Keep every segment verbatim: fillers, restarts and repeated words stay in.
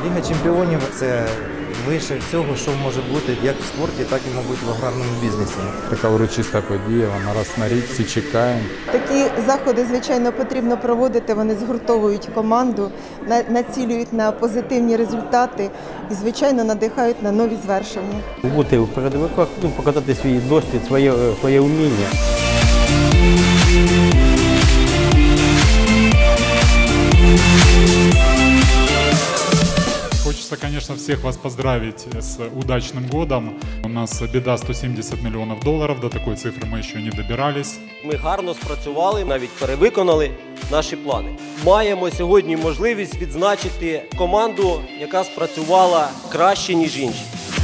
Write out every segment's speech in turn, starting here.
Ліга чемпіонів – це вище всього, що може бути як в спорті, так і, мабуть, в аграрному бізнесі. Така урочиста подія, вона раз на рік, всі чекаємо. Такі заходи, звичайно, потрібно проводити, вони згуртовують команду, націлюють на позитивні результати і, звичайно, надихають на нові звершення. Бути у передовиках, ну, показати свій досвід, своє, своє вміння. Хочется, конечно, всех вас поздравить с удачным годом. У нас беда сто сімдесят миллионов долларов, до такой цифры мы еще не добирались. Ми гарно спрацювали, навіть перевиконали наші плани. Маємо сьогодні можливість відзначити команду, яка спрацювала краще, ніж інші.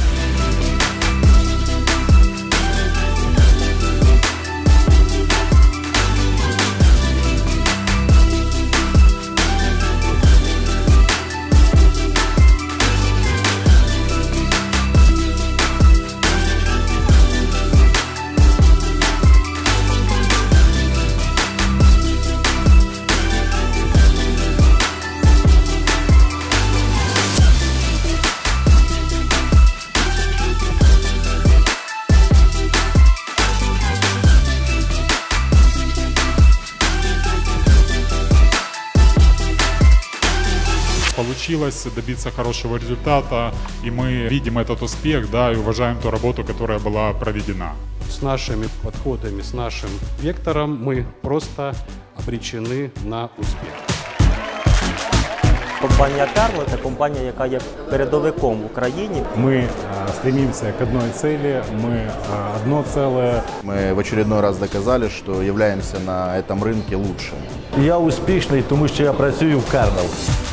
Получилось добиться хорошего результата, и мы видим этот успех, да, и уважаем ту работу, которая была проведена. С нашими подходами, с нашим вектором мы просто обречены на успех. Компанія «Карл» – це компанія, яка є передовиком в Україні. Мы а, стремимся к одной цели, мы а, одно целое. Мы в очередной раз доказали, что являемся на этом рынке лучшим. Я успішний, тому що я працюю в «Карл».